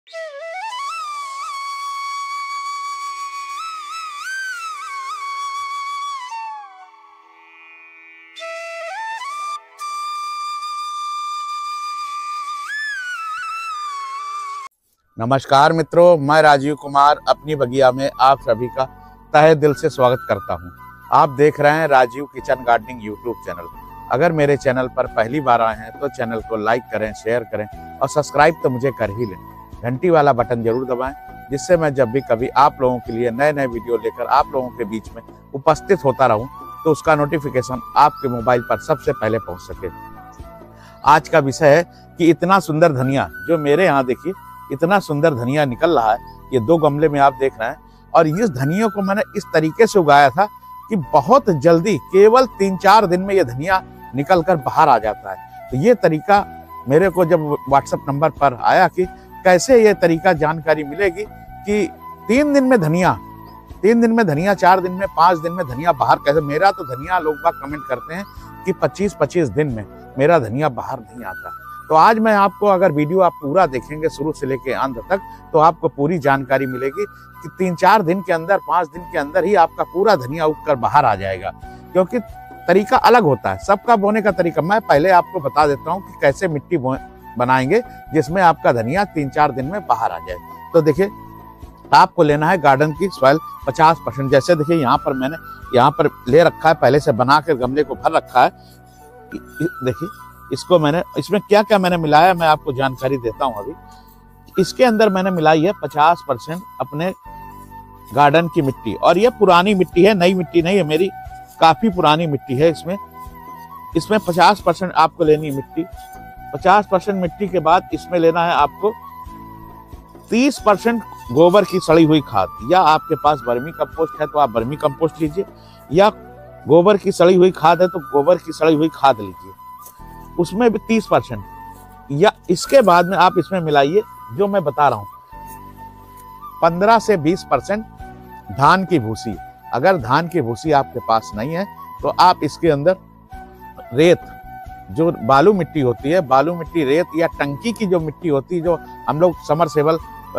नमस्कार मित्रों, मैं राजीव कुमार अपनी बगिया में आप सभी का तहे दिल से स्वागत करता हूं। आप देख रहे हैं Rajeev kitchen gardening YouTube channel. अगर मेरे चैनल पर पहली बार आए हैं तो चैनल को लाइक करें, शेयर करें और सब्सक्राइब तो मुझे कर ही लें। घंटी वाला बटन जरूर दबाएं, जिससे मैं जब भी कभी आप लोगों के लिए नए नए वीडियो लेकर आप लोगों के बीच में उपस्थित होता रहूं तो उसका नोटिफिकेशन आपके मोबाइल पर सबसे पहले पहुँच सके। आज का विषय है कि इतना सुंदर धनिया, जो मेरे यहाँ देखिए इतना सुंदर धनिया निकल रहा है। ये 2 गमले में आप देख रहे हैं और इस धनिया को मैंने इस तरीके से उगाया था कि बहुत जल्दी, केवल 3-4 दिन में ये धनिया निकल कर बाहर आ जाता है। तो ये तरीका मेरे को जब व्हाट्सएप नंबर पर आया कि कैसे ये तरीका जानकारी मिलेगी कि 3 दिन में धनिया, 4 दिन में, 5 दिन में धनिया बाहर कैसे। मेरा तो धनिया लोग बाग कमेंट करते हैं कि 25-25 दिन में मेरा धनिया बाहर नहीं आता। तो आज मैं आपको, अगर वीडियो आप पूरा देखेंगे शुरू से लेकर अंत तक, तो आपको पूरी जानकारी मिलेगी कि 3-4 दिन के अंदर, 5 दिन के अंदर ही आपका पूरा धनिया उगकर बाहर आ जाएगा। क्योंकि तरीका अलग होता है, सबका बोने का तरीका। मैं पहले आपको बता देता हूँ कि कैसे मिट्टी बनाएंगे जिसमें आपका धनिया 3-4 दिन में बाहर आ जाए। तो देखिए, आपको लेना है गार्डन की सॉइल 50%। जैसे देखिए यहाँ पर मैंने ले रखा है, पहले से बना कर गमले को भर रखा है। देखिए इसको मैंने, इसमें क्या क्या मैंने मिलाया मैं आपको जानकारी देता हूं। अभी इसके अंदर मैंने मिलाई है 50% अपने गार्डन की मिट्टी, और ये पुरानी मिट्टी है, नई मिट्टी नहीं है मेरी, काफी पुरानी मिट्टी है। इसमें 50% आपको लेनी है मिट्टी। 50% मिट्टी के बाद इसमें लेना है आपको 30% गोबर की सड़ी हुई खाद, या आपके पास वर्मी कंपोस्ट है तो आप वर्मी कंपोस्ट लीजिए, या गोबर की सड़ी हुई खाद है तो गोबर की सड़ी हुई खाद लीजिए, उसमें भी 30%। या इसके बाद में आप इसमें मिलाइए, जो मैं बता रहा हूं, 15 से 20% धान की भूसी। अगर धान की भूसी आपके पास नहीं है तो आप इसके अंदर रेत, जो बालू मिट्टी होती है, बालू मिट्टी, रेत, या टंकी की जो मिट्टी होती है, जो हम लोग समरसेबल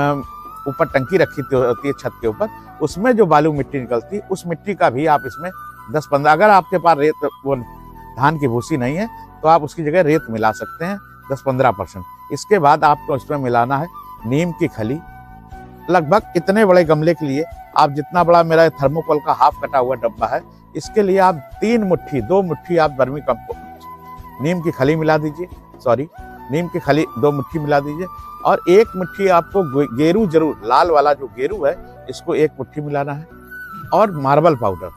ऊपर टंकी रखी होती है छत के ऊपर, उसमें जो बालू मिट्टी निकलती है, उस मिट्टी का भी आप इसमें 10-15, अगर आपके पास रेत, वो धान की भूसी नहीं है तो आप उसकी जगह रेत मिला सकते हैं 10-15%। इसके बाद आपको इसमें मिलाना है नीम की खली। लगभग इतने बड़े गमले के लिए आप, जितना बड़ा मेरा थर्मोकोल का हाफ कटा हुआ डब्बा है, इसके लिए आप 2 मुट्ठी आप वर्मी कंपोस्ट नीम की खली मिला दीजिए, नीम की खली 2 मुट्ठी मिला दीजिए, और 1 मुट्ठी आपको गेरू, जरूर लाल वाला जो गेरू है, इसको 1 मुट्ठी मिलाना है, और मार्बल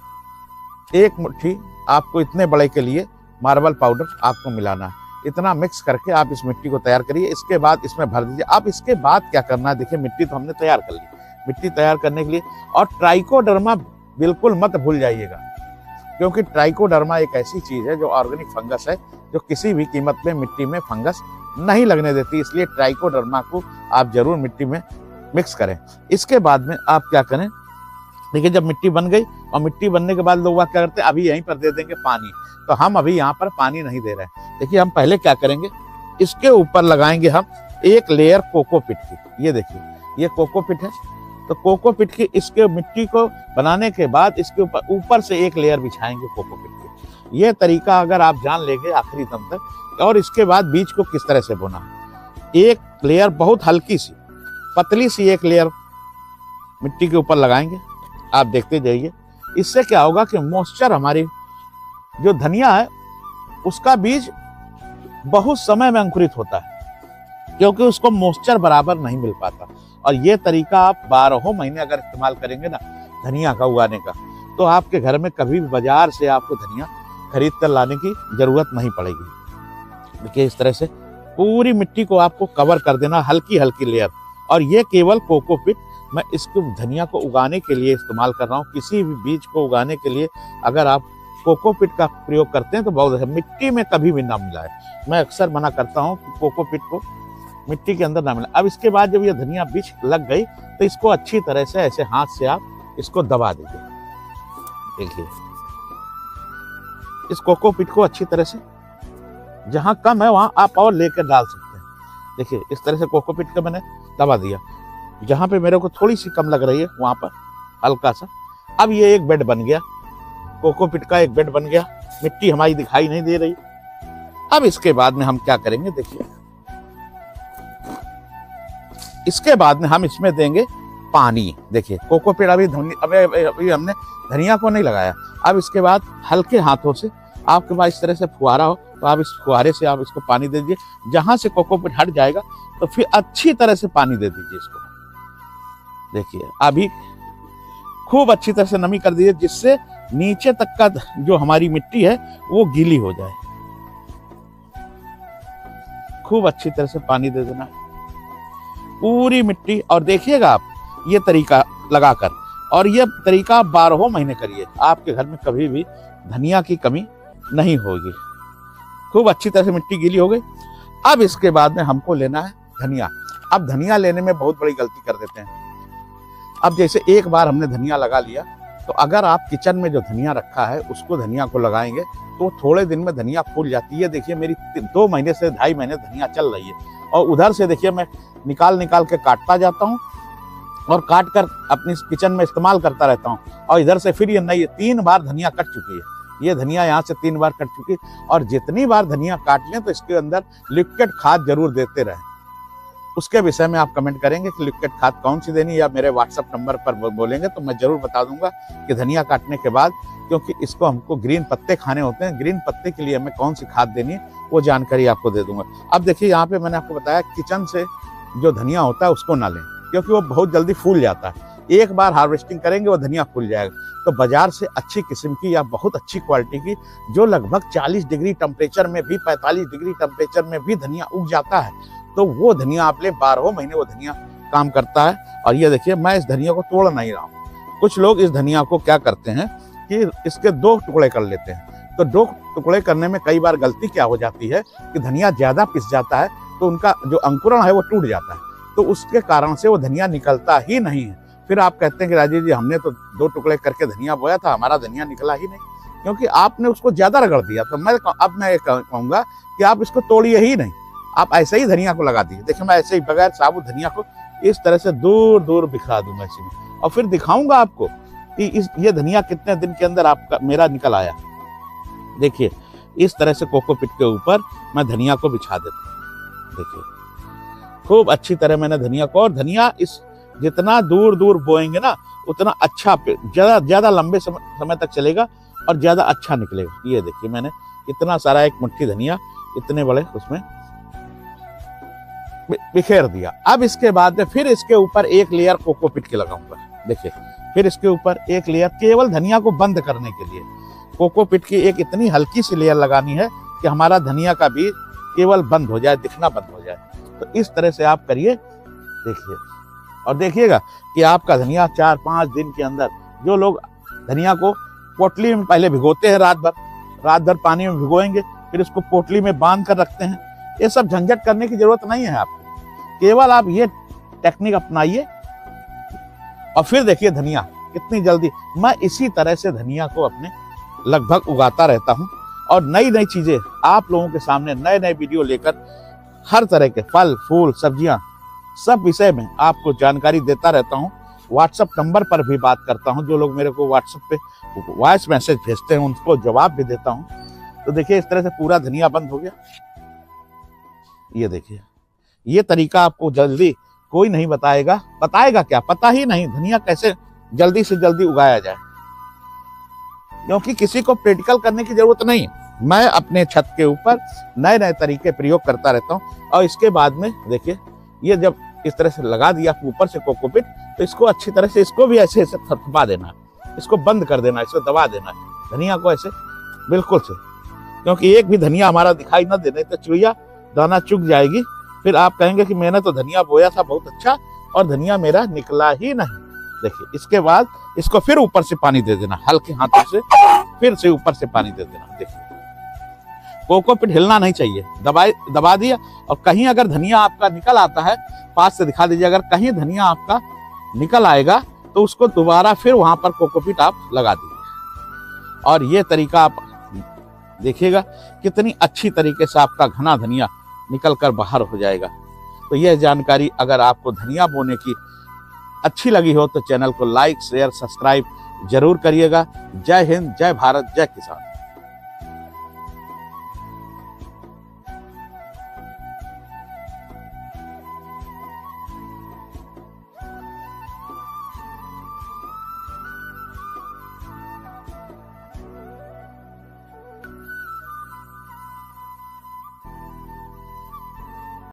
पाउडर 1 मुट्ठी आपको, इतने बड़े के लिए मार्बल पाउडर आपको मिलाना है। इतना मिक्स करके आप इस मिट्टी को तैयार करिए। इसके बाद इसमें भर दीजिए। अब इसके बाद क्या करना है, देखिए मिट्टी तो हमने तैयार कर ली। मिट्टी तैयार करने के लिए, और ट्राइकोडर्मा बिल्कुल मत भूल जाइएगा, क्योंकि ट्राइकोडर्मा एक ऐसी चीज है जो ऑर्गेनिक फंगस है, जो किसी भी कीमत में मिट्टी में फंगस नहीं लगने देती। इसलिए ट्राइकोडर्मा को आप जरूर मिट्टी में मिक्स करें। इसके बाद में आप क्या करें, देखिए जब मिट्टी बन गई, और मिट्टी बनने के बाद लोग क्या करते हैं, अभी यहीं पर दे देंगे पानी। तो हम अभी यहाँ पर पानी नहीं दे रहे हैं। देखिए हम पहले क्या करेंगे, इसके ऊपर लगाएंगे हम 1 लेयर कोकोपीट की। ये देखिए, ये कोकोपीट है। तो कोकोपीट की, इसके मिट्टी को बनाने के बाद इसके ऊपर से 1 लेयर बिछाएंगे कोकोपीट की। ये तरीका अगर आप जान लेंगे आखिरी दम तक। और इसके बाद बीज को किस तरह से बोना, 1 लेयर बहुत हल्की सी, पतली सी 1 लेयर मिट्टी के ऊपर लगाएंगे। आप देखते जाइए, इससे क्या होगा कि मॉइस्चर, हमारी जो धनिया है उसका बीज बहुत समय में अंकुरित होता है, क्योंकि उसको मॉइस्चर बराबर नहीं मिल पाता। और ये तरीका आप 12 महीने अगर इस्तेमाल करेंगे ना धनिया का उगाने का, तो आपके घर में कभी भी बाजार से आपको धनिया खरीद कर लाने की जरूरत नहीं पड़ेगी। देखिए इस तरह से पूरी मिट्टी को आपको कवर कर देना, हल्की हल्की लेयर। और ये केवल कोकोपीट मैं इसको धनिया को उगाने के लिए इस्तेमाल कर रहा हूँ। किसी भी बीज को उगाने के लिए अगर आप कोकोपीट का प्रयोग करते हैं तो बहुत है, मिट्टी में कभी भी ना मिलाए। मैं अक्सर मना करता हूँ कि कोकोपीट को मिट्टी के अंदर ना मिलाए। अब इसके बाद जब ये धनिया बीज लग गई तो इसको अच्छी तरह से ऐसे हाथ से आप इसको दबा दीजिए। देखिए इस कोकोपीट को अच्छी तरह से, जहां कम है वहां आप और लेकर डाल सकते हैं। देखिए इस तरह से कोकोपीट का मैंने दबा दिया, जहां पे मेरे को थोड़ी सी कम लग रही है वहां पर हल्का सा। अब ये एक बेड बन गया, कोकोपीट का एक बेड बन गया, मिट्टी हमारी दिखाई नहीं दे रही। अब इसके बाद में हम क्या करेंगे, देखिए इसके बाद में हम इसमें देंगे पानी। देखिए कोकोपीट अभी हमने धनिया को नहीं लगाया। अब इसके बाद हल्के हाथों से, आपके पास इस तरह से फुहारा हो तो आप इस फुहारे से आप इसको पानी दे दीजिए। जहां से कोकोपीट हट जाएगा तो फिर अच्छी तरह से पानी दे दीजिए इसको। देखिए अभी खूब अच्छी तरह से नमी कर दीजिए, जिससे नीचे तक का जो हमारी मिट्टी है वो गीली हो जाए। खूब अच्छी तरह से पानी दे देना पूरी मिट्टी। और देखिएगा आप ये तरीका लगाकर, और ये तरीका आप 12 महीने करिए, आपके घर में कभी भी धनिया की कमी नहीं होगी। खूब अच्छी तरह से मिट्टी गीली हो गई। अब इसके बाद में हमको लेना है धनिया। अब धनिया लेने में बहुत बड़ी गलती कर देते हैं। अब जैसे एक बार हमने धनिया लगा लिया, तो अगर आप किचन में जो धनिया रखा है उसको धनिया को लगाएंगे तो थोड़े दिन में धनिया फूल जाती है। देखिए मेरी 2 महीने से 2.5 महीने धनिया चल रही है, और उधर से देखिए मैं निकाल के काटता जाता हूँ और काट कर अपनी किचन में इस्तेमाल करता रहता हूँ। और इधर से फिर ये नई 3 बार धनिया कट चुकी है। ये धनिया यहाँ से 3 बार कट चुकी है। और जितनी बार धनिया काट लें तो इसके अंदर लिक्विड खाद जरूर देते रहें। उसके विषय में आप कमेंट करेंगे कि लिक्विड खाद कौन सी देनी, या मेरे व्हाट्सएप नंबर पर बोलेंगे तो मैं जरूर बता दूंगा कि धनिया काटने के बाद, क्योंकि इसको हमको ग्रीन पत्ते खाने होते हैं, ग्रीन पत्ते के लिए हमें कौन सी खाद देनी है वो जानकारी आपको दे दूंगा। अब देखिए यहाँ पे मैंने आपको बताया किचन से जो धनिया होता है उसको ना लें, क्योंकि वो बहुत जल्दी फूल जाता है। एक बार हार्वेस्टिंग करेंगे वो धनिया फूल जाएगा। तो बाजार से अच्छी किस्म की या बहुत अच्छी क्वालिटी की, जो लगभग 40 डिग्री टेम्परेचर में भी, 45 डिग्री टेम्परेचर में भी धनिया उग जाता है, तो वो धनिया आप ले। 12 महीने वो धनिया काम करता है। और ये देखिए मैं इस धनिया को तोड़ नहीं रहा हूँ। कुछ लोग इस धनिया को क्या करते हैं कि इसके 2 टुकड़े कर लेते हैं। तो 2 टुकड़े करने में कई बार गलती क्या हो जाती है कि धनिया ज्यादा पिस जाता है, तो उनका जो अंकुरण है वो टूट जाता है। तो उसके कारण से वो धनिया निकलता ही नहीं है। फिर आप कहते हैं कि राजेश जी हमने तो 2 टुकड़े करके धनिया बोया था, हमारा धनिया निकला ही नहीं, क्योंकि आपने उसको ज्यादा रगड़ दिया। तो मैं कहूंगा कि आप इसको तोड़िए ही नहीं, आप ऐसे ही धनिया को लगा दीजिए। देखिए मैं ऐसे ही बगैर साबुत धनिया को इस तरह से दूर दूर बिखरा दूंगा इसी में, और फिर दिखाऊंगा आपको कि ये धनिया कितने दिन के अंदर आपका मेरा निकल आया। देखिए इस तरह से कोकोपीट के ऊपर मैं धनिया को बिछा देता हूँ। देखिए खूब अच्छी तरह मैंने धनिया को, और धनिया इस जितना दूर दूर बोएंगे ना उतना अच्छा, ज्यादा लंबे समय तक चलेगा और ज्यादा अच्छा निकलेगा। ये देखिए मैंने इतना सारा, एक मुट्ठी धनिया इतने बड़े उसमें बिखेर दिया। अब इसके बाद में फिर इसके ऊपर एक लेयर कोकोपीट के लगाऊंगा। देखिए फिर इसके ऊपर एक लेयर, केवल धनिया को बंद करने के लिए कोकोपीट की एक इतनी हल्की सी लेयर लगानी है कि हमारा धनिया का बीज केवल बंद हो जाए, दिखना बंद हो जाए। तो इस तरह से आप करिए। देखिए और देखिएगा कि आपका धनिया 4-5 दिन के अंदर, जो लोग धनिया को पोटली में पहले भिगोते हैं, रात भर पानी में भिगोएंगे, फिर उसको पोटली में बांध कर रखते हैं, ये सब झंझट करने की जरूरत नहीं है आपको। केवल आप ये टेक्निक अपनाइए और फिर देखिए धनिया कितनी जल्दी। मैं इसी तरह से धनिया को अपने लगभग उगाता रहता हूं, और नई नई चीजें आप लोगों के सामने नए नए वीडियो लेकर हर तरह के फल फूल सब्जियां सब विषय में आपको जानकारी देता रहता हूं। व्हाट्सएप नंबर पर भी बात करता हूं। जो लोग मेरे को व्हाट्सएप पे वॉइस मैसेज भेजते हैं उनको जवाब भी देता हूं। तो देखिए इस तरह से पूरा धनिया बंद हो गया। ये देखिए ये तरीका आपको जल्दी कोई नहीं बताएगा क्या, पता ही नहीं धनिया कैसे जल्दी से जल्दी उगाया जाए, क्योंकि किसी को प्रैक्टिकल करने की जरूरत नहीं। मैं अपने छत के ऊपर नए नए तरीके प्रयोग करता रहता हूँ। और इसके बाद में देखिए ये जब इस तरह से लगा दिया ऊपर से कोकोपीट, तो इसको अच्छी तरह से, इसको भी ऐसे ऐसे थपथपा देना, इसको बंद कर देना, इसको दबा देना धनिया को ऐसे बिल्कुल से, क्योंकि एक भी धनिया हमारा दिखाई न देने तो चिड़िया दाना चुग जाएगी। फिर आप कहेंगे कि मैंने तो धनिया बोया था बहुत अच्छा और धनिया मेरा निकला ही नहीं। देखिए इसके बाद इसको फिर ऊपर से पानी दे देना, हल्के हाथों से फिर से ऊपर से पानी दे देना। देखिए कोकोपीट हिलना नहीं चाहिए, दबा दिया। और कहीं अगर धनिया आपका निकल आता है, पास से दिखा दीजिए, अगर कहीं धनिया आपका निकल आएगा तो उसको दोबारा फिर वहां पर कोकोपीट आप लगा दीजिए। और ये तरीका आप देखिएगा कितनी अच्छी तरीके से आपका घना धनिया निकल कर बाहर हो जाएगा। तो यह जानकारी अगर आपको धनिया बोने की अच्छी लगी हो तो चैनल को लाइक शेयर सब्सक्राइब जरूर करिएगा। जय हिंद, जय भारत, जय किसान।